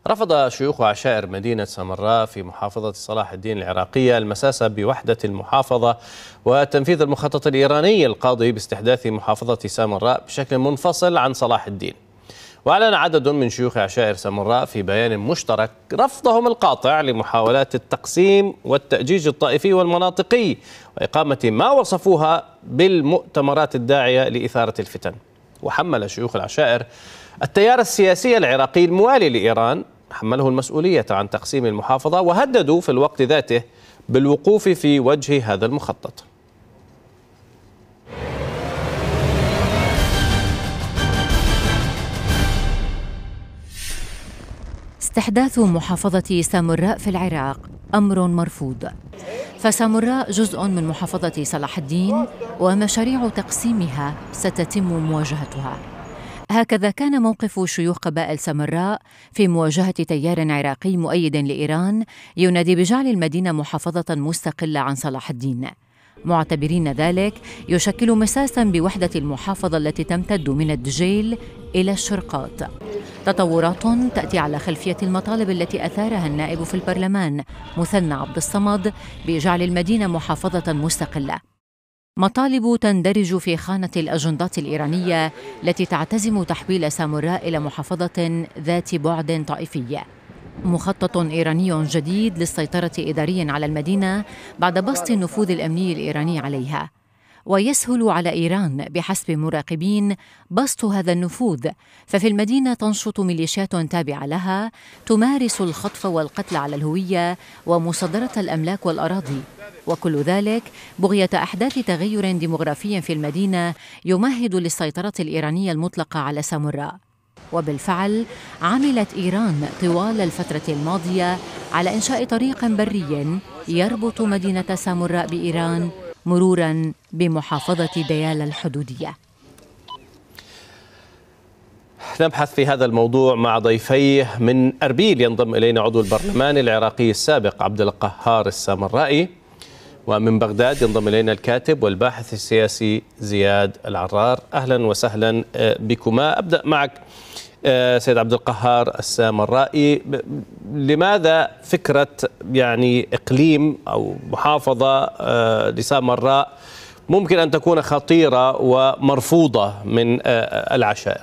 رفض شيوخ عشائر مدينة سامراء في محافظة صلاح الدين العراقية المساس بوحدة المحافظة وتنفيذ المخطط الإيراني القاضي باستحداث محافظة سامراء بشكل منفصل عن صلاح الدين. وأعلن عدد من شيوخ عشائر سامراء في بيان مشترك رفضهم القاطع لمحاولات التقسيم والتأجيج الطائفي والمناطقي وإقامة ما وصفوها بالمؤتمرات الداعية لإثارة الفتن. وحمل شيوخ العشائر التيار السياسي العراقي الموالي لإيران حمله المسؤولية عن تقسيم المحافظة، وهددوا في الوقت ذاته بالوقوف في وجه هذا المخطط. استحداث محافظة سامراء في العراق أمر مرفوض، فسامراء جزء من محافظة صلاح الدين ومشاريع تقسيمها ستتم مواجهتها. هكذا كان موقف شيوخ قبائل سامراء في مواجهة تيار عراقي مؤيد لإيران ينادي بجعل المدينة محافظة مستقلة عن صلاح الدين، معتبرين ذلك يشكل مساساً بوحدة المحافظة التي تمتد من الدجيل إلى الشرقاط. تطورات تأتي على خلفية المطالب التي أثارها النائب في البرلمان مثنى عبد الصمد بجعل المدينة محافظة مستقلة، مطالب تندرج في خانة الأجندات الإيرانية التي تعتزم تحويل سامراء إلى محافظة ذات بعد طائفي. مخطط إيراني جديد للسيطرة إدارياً على المدينة بعد بسط النفوذ الأمني الإيراني عليها، ويسهل على إيران بحسب مراقبين بسط هذا النفوذ، ففي المدينة تنشط ميليشيات تابعة لها تمارس الخطف والقتل على الهوية ومصادرة الأملاك والأراضي، وكل ذلك بغية أحداث تغير ديمغرافي في المدينة يمهد للسيطرة الإيرانية المطلقة على سامراء. وبالفعل عملت إيران طوال الفترة الماضية على إنشاء طريق بري يربط مدينة سامراء بإيران مروراً بمحافظة ديالى الحدودية. نبحث في هذا الموضوع مع ضيفيه. من أربيل ينضم إلينا عضو البرلمان العراقي السابق عبد القهار السامرائي، ومن بغداد ينضم إلينا الكاتب والباحث السياسي زياد العرار. أهلا وسهلا بكما. أبدأ معك سيد عبد القهار السامرائي، لماذا فكرة إقليم أو محافظة لسامراء ممكن أن تكون خطيرة ومرفوضة من العشائر؟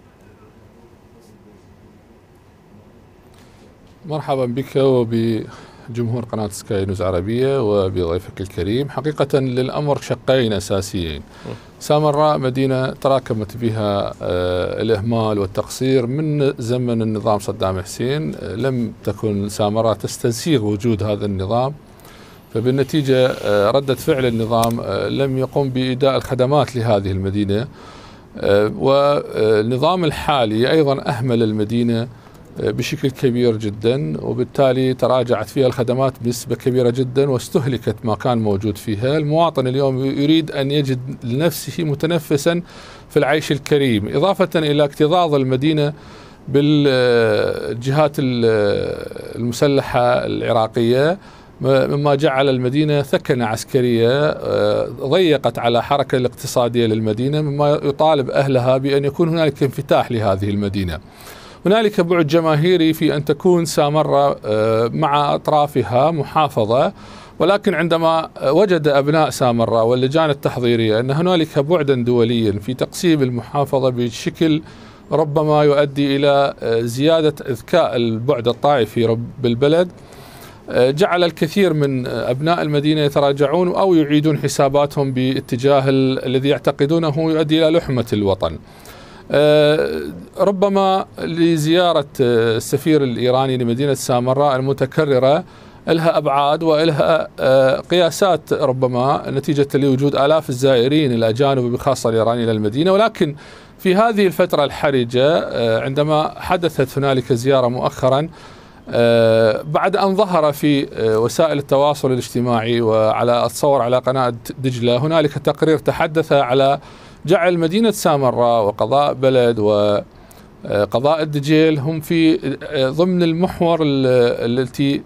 مرحبا بك وبجمهور قناة سكاي نيوز عربية وبضيفك الكريم. حقيقة للأمر شقين أساسيين. سامراء مدينة تراكمت بها الإهمال والتقصير من زمن النظام صدام حسين، لم تكن سامراء تستسيغ وجود هذا النظام، فبالنتيجة ردة فعل النظام لم يقم بإيداء الخدمات لهذه المدينة، والنظام الحالي أيضا أهمل المدينة بشكل كبير جدا، وبالتالي تراجعت فيها الخدمات بنسبة كبيرة جدا واستهلكت ما كان موجود فيها. المواطن اليوم يريد أن يجد لنفسه متنفسا في العيش الكريم، إضافة إلى اكتظاظ المدينة بالجهات المسلحة العراقية، مما جعل المدينة ثكنة عسكرية ضيقت على الحركة الاقتصادية للمدينة، مما يطالب أهلها بأن يكون هنالك انفتاح لهذه المدينة. هنالك بعد جماهيري في أن تكون سامراء مع أطرافها محافظة، ولكن عندما وجد أبناء سامراء واللجان التحضيرية أن هنالك بعدا دوليا في تقسيم المحافظة بشكل ربما يؤدي إلى زيادة إذكاء البعد الطائفي بالبلد، جعل الكثير من أبناء المدينة يتراجعون أو يعيدون حساباتهم باتجاه الذي يعتقدونه يؤدي إلى لحمة الوطن. ربما لزيارة السفير الإيراني لمدينة سامراء المتكررة لها أبعاد ولها قياسات، ربما نتيجة لوجود آلاف الزائرين الأجانب بخاصة الإيراني إلى المدينة، ولكن في هذه الفترة الحرجة عندما حدثت هنالك زيارة مؤخرا بعد أن ظهر في وسائل التواصل الاجتماعي وعلى أتصور على قناة دجلة هنالك تقرير تحدث على جعل مدينة سامراء وقضاء بلد وقضاء الدجيل هم في ضمن المحور التي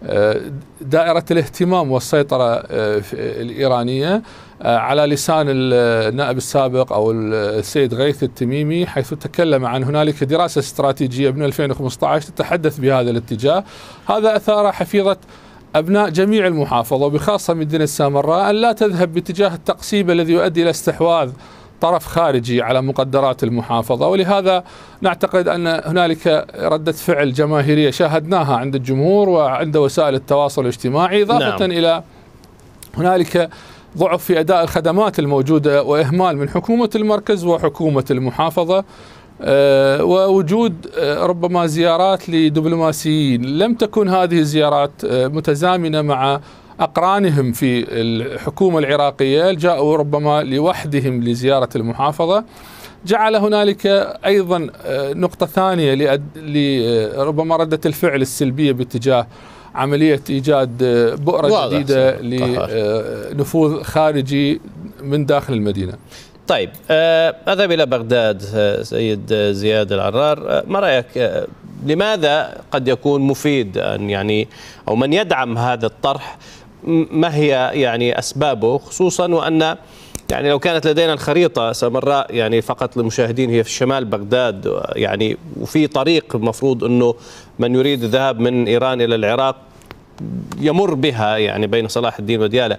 دائرة الاهتمام والسيطرة الإيرانية على لسان النائب السابق أو السيد غيث التميمي، حيث تكلم عن هنالك دراسة استراتيجية من 2015 تتحدث بهذا الاتجاه. هذا أثار حفيظة أبناء جميع المحافظة وبخاصة مدينة سامراء أن لا تذهب باتجاه التقسيم الذي يؤدي إلى استحواذ طرف خارجي على مقدرات المحافظة. ولهذا نعتقد أن هنالك ردة فعل جماهيرية شاهدناها عند الجمهور وعند وسائل التواصل الاجتماعي، إضافة إلى هنالك ضعف في أداء الخدمات الموجودة وإهمال من حكومة المركز وحكومة المحافظة، ووجود ربما زيارات لدبلوماسيين لم تكن هذه الزيارات متزامنة مع أقرانهم في الحكومة العراقية، جاءوا ربما لوحدهم لزيارة المحافظة، جعل هنالك أيضا نقطة ثانية لربما ردة الفعل السلبية باتجاه عملية إيجاد بؤرة جديدة لنفوذ خارجي من داخل المدينة. طيب، أذهب إلى بغداد سيد زياد العرار، ما رأيك لماذا قد يكون مفيد أن يعني أو من يدعم هذا الطرح، ما هي يعني أسبابه، خصوصا وأن يعني لو كانت لدينا الخريطة سامراء يعني فقط للمشاهدين هي في شمال بغداد، يعني وفي طريق المفروض أنه من يريد الذهاب من إيران إلى العراق يمر بها يعني بين صلاح الدين وديالى،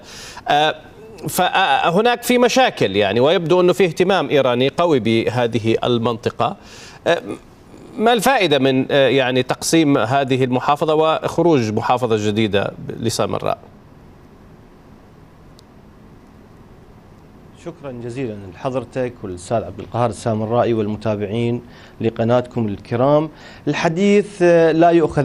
فهناك في مشاكل يعني، ويبدو أنه في اهتمام إيراني قوي بهذه المنطقة. ما الفائدة من يعني تقسيم هذه المحافظة وخروج محافظة جديدة لسامراء؟ شكرا جزيلا لحضرتك والأستاذ عبد القهار السامرائي والمتابعين لقناتكم الكرام. الحديث لا يؤخذ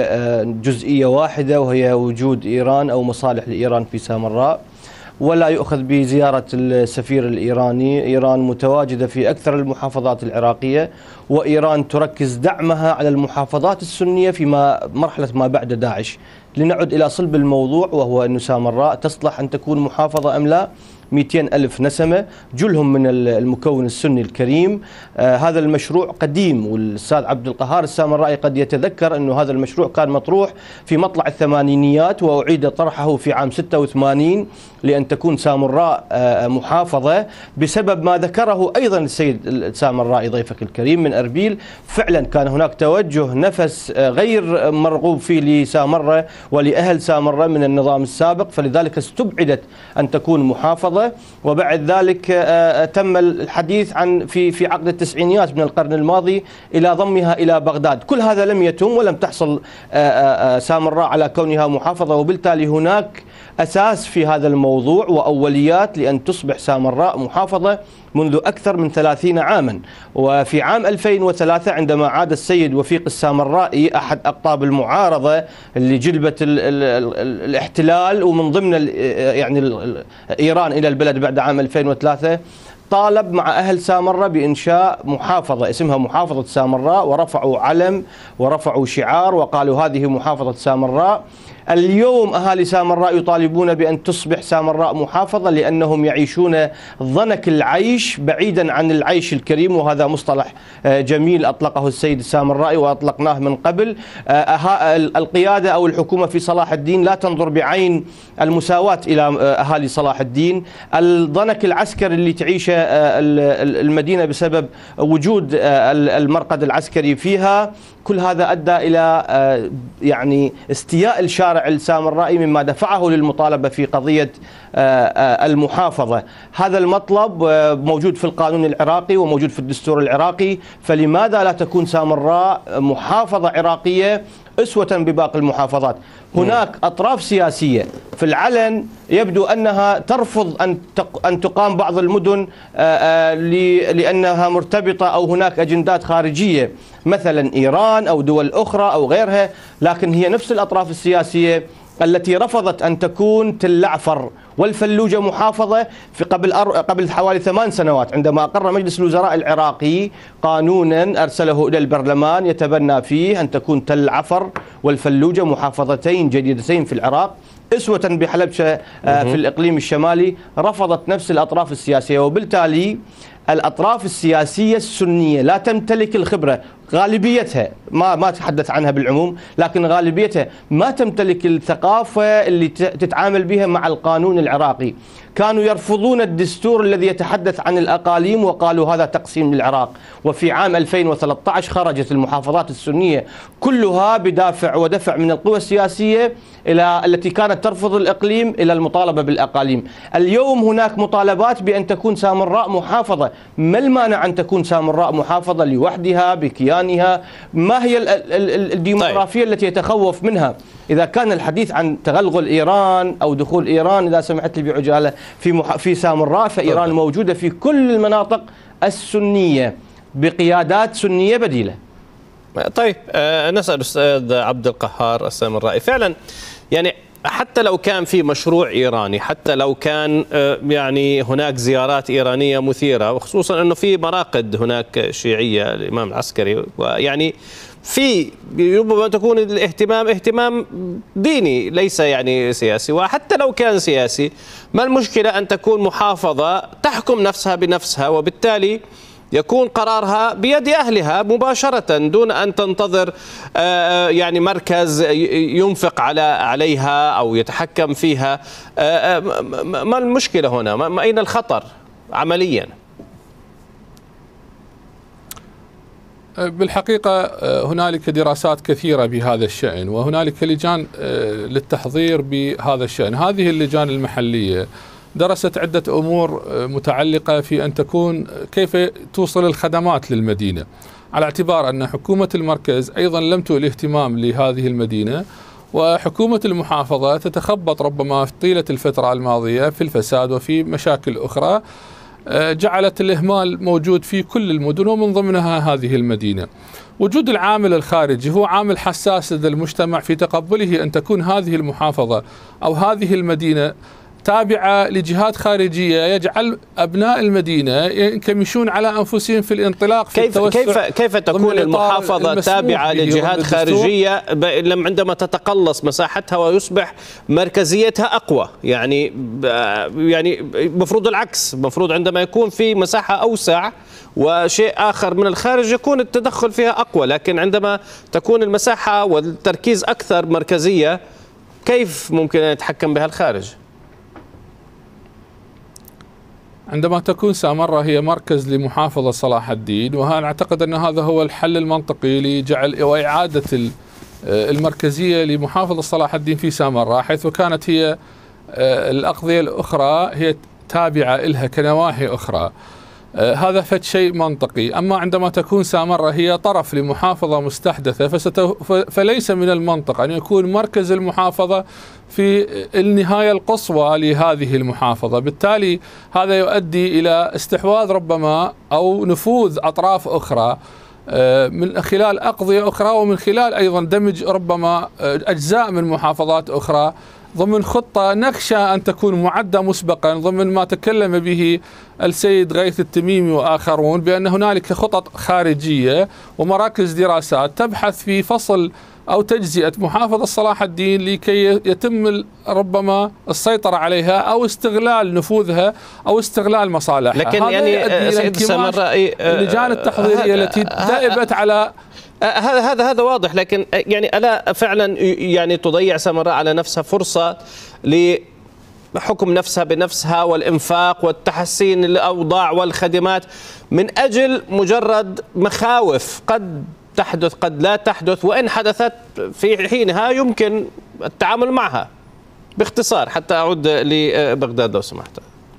بجزئية واحدة وهي وجود إيران أو مصالح لإيران في سامراء، ولا يؤخذ بزيارة السفير الإيراني. إيران متواجدة في أكثر المحافظات العراقية، وإيران تركز دعمها على المحافظات السنية في مرحلة ما بعد داعش. لنعد إلى صلب الموضوع، وهو أن سامراء تصلح أن تكون محافظة أم لا. 200,000 نسمة جلهم من المكون السني الكريم. هذا المشروع قديم، والأستاذ عبد القهار السامرائي قد يتذكر أنه هذا المشروع كان مطروح في مطلع الثمانينيات وأعيد طرحه في عام 86 لأن تكون سامراء محافظة، بسبب ما ذكره أيضا السيد السامرائي ضيفك الكريم من أربيل. فعلا كان هناك توجه نفس غير مرغوب فيه لسامراء ولأهل سامراء من النظام السابق، فلذلك استبعدت أن تكون محافظة. وبعد ذلك تم الحديث عن في عقد التسعينيات من القرن الماضي إلى ضمها إلى بغداد. كل هذا لم يتم ولم تحصل سامراء على كونها محافظة، وبالتالي هناك أساس في هذا الموضوع وأوليات لأن تصبح سامراء محافظة منذ أكثر من 30 عاما. وفي عام 2003 عندما عاد السيد وفيق السامرائي أحد أقطاب المعارضة اللي جلبت الاحتلال ومن ضمن يعني إيران إلى البلد بعد عام 2003، طالب مع أهل سامراء بإنشاء محافظة اسمها محافظة سامراء، ورفعوا علم ورفعوا شعار وقالوا هذه محافظة سامراء. اليوم أهالي سامراء يطالبون بأن تصبح سامراء محافظة لأنهم يعيشون ضنك العيش بعيدا عن العيش الكريم، وهذا مصطلح جميل أطلقه السيد السامرائي وأطلقناه من قبل. القيادة أو الحكومة في صلاح الدين لا تنظر بعين المساواة إلى أهالي صلاح الدين. الضنك العسكري اللي تعيشه المدينة بسبب وجود المرقد العسكري فيها، كل هذا أدى إلى يعني استياء الشارع السامرائي مما دفعه للمطالبة في قضية المحافظة. هذا المطلب موجود في القانون العراقي وموجود في الدستور العراقي، فلماذا لا تكون سامراء محافظة عراقية أسوة بباقي المحافظات؟ هناك أطراف سياسية في العلن يبدو أنها ترفض أن تقام بعض المدن لأنها مرتبطة أو هناك أجندات خارجية مثلا إيران أو دول أخرى أو غيرها، لكن هي نفس الأطراف السياسية التي رفضت أن تكون تل عفر والفلوجة محافظة في قبل حوالي 8 سنوات، عندما أقر مجلس الوزراء العراقي قانونا أرسله إلى البرلمان يتبنى فيه أن تكون تل عفر والفلوجة محافظتين جديدتين في العراق أسوة بحلبشة في الإقليم الشمالي. رفضت نفس الأطراف السياسية، وبالتالي الأطراف السياسية السنية لا تمتلك الخبرة. غالبيتها ما أتحدث عنها بالعموم، لكن غالبيتها ما تمتلك الثقافة اللي تتعامل بها مع القانون العراقي. كانوا يرفضون الدستور الذي يتحدث عن الأقاليم وقالوا هذا تقسيم للعراق. وفي عام 2013 خرجت المحافظات السنية كلها بدافع ودفع من القوى السياسية التي كانت ترفض الإقليم إلى المطالبة بالأقاليم. اليوم هناك مطالبات بأن تكون سامراء محافظة. ما المانع أن تكون سامراء محافظة لوحدها بكيانها؟ ما هي الديموغرافية التي يتخوف منها؟ إذا كان الحديث عن تغلغل إيران أو دخول إيران، إذا سمحت لي بعجالة، في سامراء، فإيران موجودة في كل المناطق السنية بقيادات سنية بديلة. طيب نسأل أستاذ عبد القهار السامرائي، فعلا يعني حتى لو كان في مشروع إيراني، حتى لو كان يعني هناك زيارات إيرانية مثيرة، وخصوصا أنه في مراقد هناك شيعية الإمام العسكري، ويعني في ربما تكون اهتمام ديني ليس يعني سياسي. وحتى لو كان سياسي، ما المشكلة أن تكون محافظة تحكم نفسها بنفسها، وبالتالي يكون قرارها بيد أهلها مباشرة دون أن تنتظر يعني مركز ينفق عليها أو يتحكم فيها. ما المشكلة هنا؟ أين الخطر عمليا؟ بالحقيقة هنالك دراسات كثيرة بهذا الشأن، وهنالك لجان للتحضير بهذا الشأن. هذه اللجان المحلية درست عدة أمور متعلقة في أن تكون كيف توصل الخدمات للمدينة، على اعتبار أن حكومة المركز أيضا لم تولي اهتمام لهذه المدينة، وحكومة المحافظة تتخبط ربما في طيلة الفترة الماضية في الفساد وفي مشاكل أخرى جعلت الإهمال موجود في كل المدن ومن ضمنها هذه المدينة. وجود العامل الخارجي هو عامل حساس لدى المجتمع في تقبله أن تكون هذه المحافظة أو هذه المدينة تابعة لجهات خارجية، يجعل أبناء المدينة ينكمشون على أنفسهم في الانطلاق في التوسع. كيف تكون المحافظة تابعة لجهات خارجية عندما تتقلص مساحتها ويصبح مركزيتها أقوى؟ يعني مفروض العكس، مفروض عندما يكون في مساحة أوسع وشيء آخر من الخارج يكون التدخل فيها أقوى، لكن عندما تكون المساحة والتركيز أكثر مركزية كيف ممكن أن يتحكم بها الخارج؟ عندما تكون سامراء هي مركز لمحافظة صلاح الدين، وأنا أعتقد أن هذا هو الحل المنطقي لجعل وإعادة المركزية لمحافظة صلاح الدين في سامراء، حيث كانت هي الأقضية الأخرى هي تابعة لها كنواحي أخرى. هذا فد شيء منطقي. أما عندما تكون سامراء هي طرف لمحافظة مستحدثة فليس من المنطق أن يكون مركز المحافظة في النهاية القصوى لهذه المحافظة. بالتالي هذا يؤدي إلى استحواذ ربما أو نفوذ أطراف أخرى من خلال أقضية أخرى، ومن خلال أيضا دمج ربما أجزاء من محافظات أخرى ضمن خطة نخشى أن تكون معدة مسبقا، ضمن ما تكلم به السيد غيث التميمي وآخرون بأن هنالك خطط خارجية ومراكز دراسات تبحث في فصل أو تجزئة محافظة صلاح الدين لكي يتم ربما السيطرة عليها أو استغلال نفوذها أو استغلال مصالحها. لكن يعني سيد السامرائي اللجان التحضيرية التي دائبت على هذا واضح، لكن يعني ألا فعلا يعني تضيع سامراء على نفسها فرصة لحكم نفسها بنفسها والإنفاق والتحسين الأوضاع والخدمات من أجل مجرد مخاوف قد تحدث قد لا تحدث، وإن حدثت في حينها يمكن التعامل معها؟ باختصار حتى أعود لبغداد لو سمحت.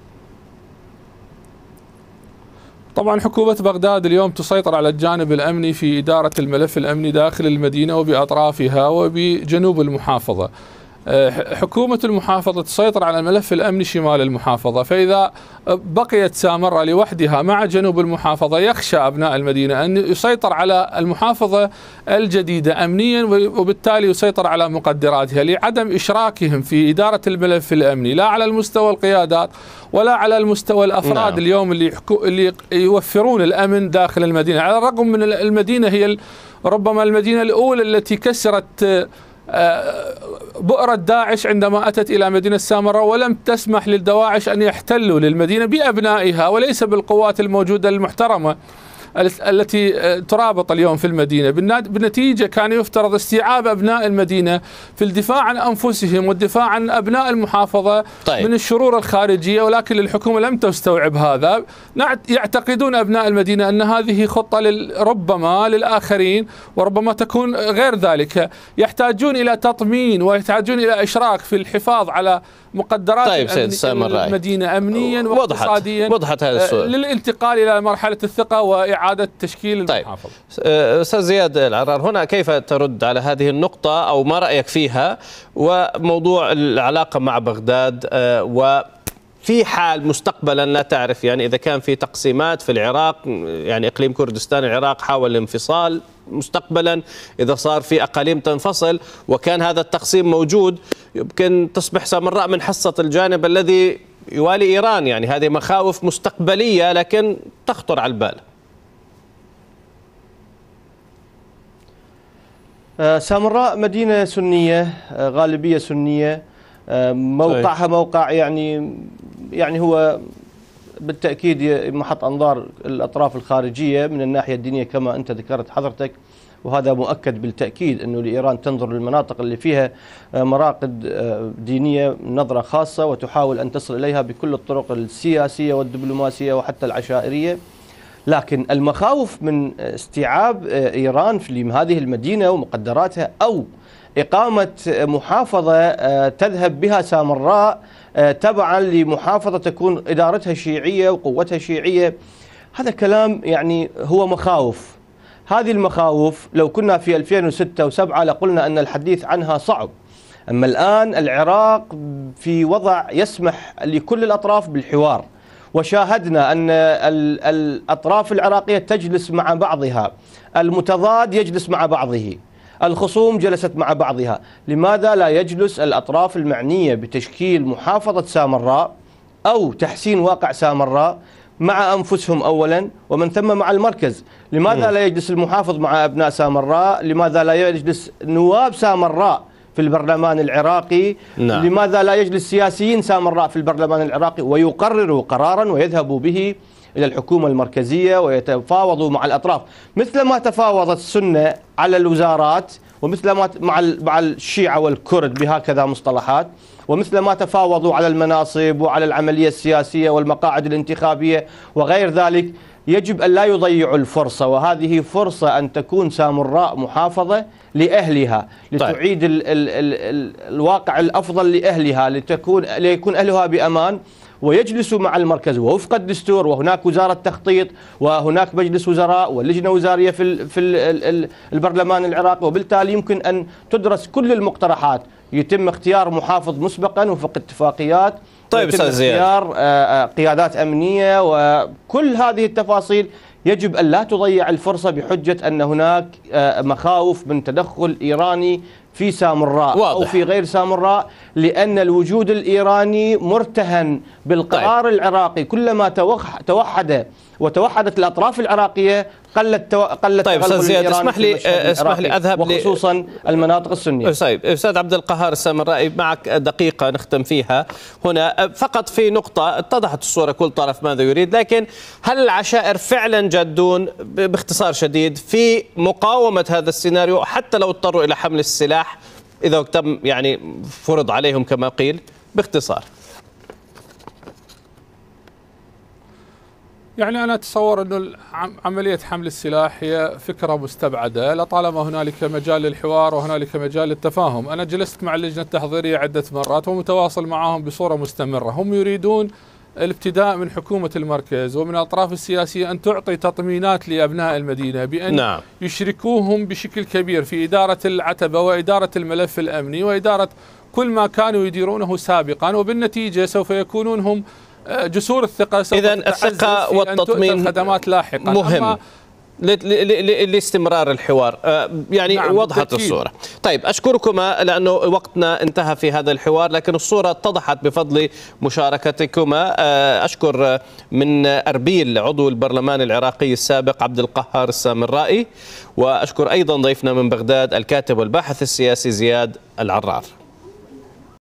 طبعا حكومة بغداد اليوم تسيطر على الجانب الأمني في إدارة الملف الأمني داخل المدينة وبأطرافها وبجنوب المحافظة. حكومة المحافظة تسيطر على الملف الأمني شمال المحافظة، فإذا بقيت سامراء لوحدها مع جنوب المحافظة يخشى أبناء المدينة أن يسيطر على المحافظة الجديدة أمنيا، وبالتالي يسيطر على مقدراتها لعدم إشراكهم في إدارة الملف الأمني لا على المستوى القيادات ولا على المستوى الأفراد. اليوم اللي يوفرون الأمن داخل المدينة، على الرغم من المدينة هي ربما المدينة الأولى التي كسرت بؤرة داعش عندما أتت إلى مدينة سامراء، ولم تسمح للدواعش أن يحتلوا للمدينة بأبنائها وليس بالقوات الموجودة المحترمة التي ترابط اليوم في المدينة. بالنتيجة كان يفترض استيعاب أبناء المدينة في الدفاع عن أنفسهم والدفاع عن أبناء المحافظة من الشرور الخارجية، ولكن الحكومة لم تستوعب هذا. يعتقدون أبناء المدينة أن هذه خطة ربما للآخرين وربما تكون غير ذلك. يحتاجون إلى تطمين ويحتاجون إلى إشراك في الحفاظ على مقدرات المدينة أمنيا واقتصاديا وضحت هذا السؤال للانتقال إلى مرحلة الثقة وإعادة تشكيل المحافظة. أستاذ زياد العرار، هنا كيف ترد على هذه النقطة أو ما رأيك فيها وموضوع العلاقة مع بغداد، وفي حال مستقبلا لا تعرف يعني إذا كان في تقسيمات في العراق، يعني إقليم كردستان العراق حاول الانفصال مستقبلا، إذا صار في أقاليم تنفصل وكان هذا التقسيم موجود يمكن تصبح سامراء من حصة الجانب الذي يوالي إيران. يعني هذه مخاوف مستقبلية لكن تخطر على البال. سامراء مدينة سنية، غالبية سنية، موقعها موقع يعني هو بالتأكيد محط أنظار الأطراف الخارجية من الناحية الدينية كما أنت ذكرت حضرتك، وهذا مؤكد بالتأكيد أنه لإيران تنظر للمناطق اللي فيها مراقد دينية نظرة خاصة وتحاول أن تصل إليها بكل الطرق السياسية والدبلوماسية وحتى العشائرية. لكن المخاوف من استيعاب إيران في هذه المدينة ومقدراتها أو إقامة محافظة تذهب بها سامراء تبعا لمحافظة تكون إدارتها شيعية وقوتها شيعية، هذا كلام يعني هو مخاوف. هذه المخاوف لو كنا في 2006 و7 لقلنا أن الحديث عنها صعب، أما الآن العراق في وضع يسمح لكل الأطراف بالحوار، وشاهدنا أن الأطراف العراقية تجلس مع بعضها، المتضاد يجلس مع بعضه، الخصوم جلست مع بعضها. لماذا لا يجلس الأطراف المعنية بتشكيل محافظة سامراء أو تحسين واقع سامراء مع أنفسهم أولا ومن ثم مع المركز؟ لماذا لا يجلس المحافظ مع أبناء سامراء؟ لماذا لا يجلس نواب سامراء في البرلمان العراقي؟ نعم. لماذا لا يجلس سياسيين سامراء في البرلمان العراقي ويقرروا قرارا ويذهبوا به إلى الحكومة المركزية ويتفاوضوا مع الأطراف مثل ما تفاوضت السنة على الوزارات، ومثل ما مع الشيعة والكرد بهكذا مصطلحات، ومثل ما تفاوضوا على المناصب وعلى العملية السياسية والمقاعد الانتخابية وغير ذلك. يجب أن لا يضيعوا الفرصة، وهذه فرصة أن تكون سامراء محافظة لأهلها لتعيد الواقع الأفضل لأهلها، ليكون أهلها بأمان ويجلسوا مع المركز ووفق الدستور، وهناك وزارة تخطيط وهناك مجلس وزراء ولجنة وزارية في البرلمان العراقي، وبالتالي يمكن أن تدرس كل المقترحات، يتم اختيار محافظ مسبقا وفق اتفاقيات، طيب يتم اختيار قيادات أمنية، وكل هذه التفاصيل يجب أن لا تضيع الفرصة بحجة أن هناك مخاوف من تدخل إيراني في سامراء أو في غير سامراء، لأن الوجود الإيراني مرتهن بالقرار العراقي. كلما توحدت الأطراف العراقية قلت طيب أستاذ زياد، اسمح لي أذهب وخصوصا المناطق السنية. طيب أستاذ عبد القهار السامرائي، معك دقيقة نختم فيها هنا. فقط في نقطة اتضحت الصورة كل طرف ماذا يريد، لكن هل العشائر فعلا جادون باختصار شديد في مقاومة هذا السيناريو حتى لو اضطروا إلى حمل السلاح إذا تم يعني فرض عليهم كما قيل؟ باختصار. يعني أنا أتصور أن عملية حمل السلاح هي فكرة مستبعدة لطالما هنالك مجال للحوار وهنالك مجال للتفاهم. أنا جلست مع اللجنة التحضيرية عدة مرات ومتواصل معهم بصورة مستمرة. هم يريدون الابتداء من حكومة المركز ومن الأطراف السياسية أن تعطي تطمينات لأبناء المدينة بأن يشركوهم بشكل كبير في إدارة العتبة وإدارة الملف الأمني وإدارة كل ما كانوا يديرونه سابقا، وبالنتيجة سوف يكونون هم جسور الثقة. إذن الثقة والتطمين الخدمات لاحقا مهم لاستمرار الحوار. يعني نعم وضحت الصورة. طيب أشكركما لأنه وقتنا انتهى في هذا الحوار، لكن الصورة اتضحت بفضل مشاركتكما. أشكر من أربيل عضو البرلمان العراقي السابق عبد القهار السامرائي، وأشكر أيضا ضيفنا من بغداد الكاتب والباحث السياسي زياد العرار.